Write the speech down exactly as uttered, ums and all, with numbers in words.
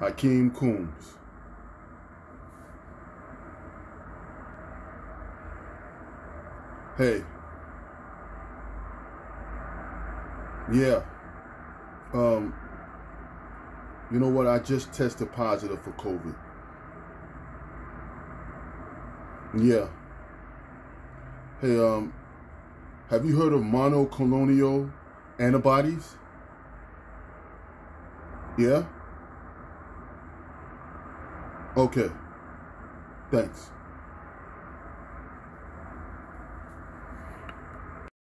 Hakeem Coombs. Hey. Yeah. Um, you know what? I just tested positive for COVID. Yeah. Hey, um, have you heard of monoclonal antibodies? Yeah? Okay. Thanks.